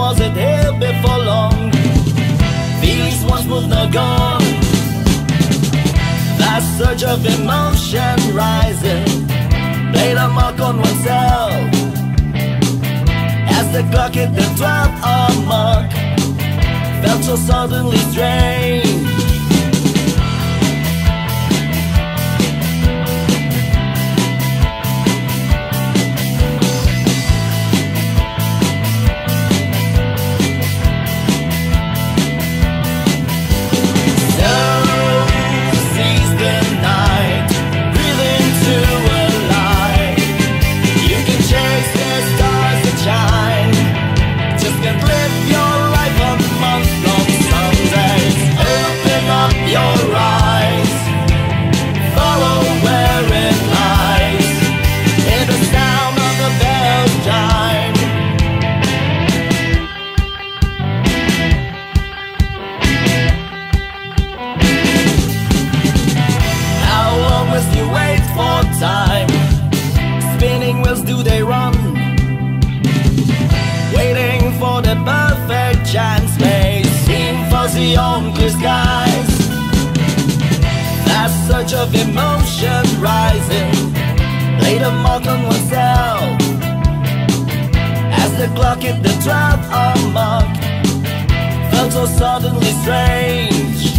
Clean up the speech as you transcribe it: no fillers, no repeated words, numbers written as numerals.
was it here before long? Feelings once moved, now gone. That surge of emotion rising played a mark on oneself as the clock hit the 12-hour mark. Felt so suddenly strange. Time, spinning wheels, do they run? Waiting for the perfect chance may seem fuzzy on clear skies. That surge of emotion rising laid a mark on oneself as the clock hit the 12-hour mark. Felt so suddenly strange.